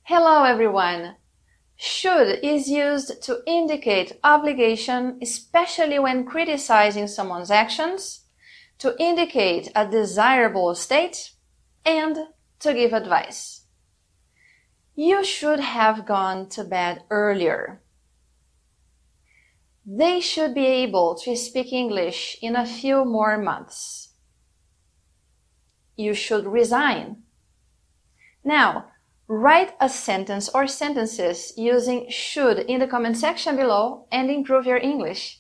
Hello everyone! Should is used to indicate obligation, especially when criticizing someone's actions, to indicate a desirable state, and to give advice. You should have gone to bed earlier. They should be able to speak English in a few more months. You should resign. Now, write a sentence or sentences using should in the comment section below and improve your English.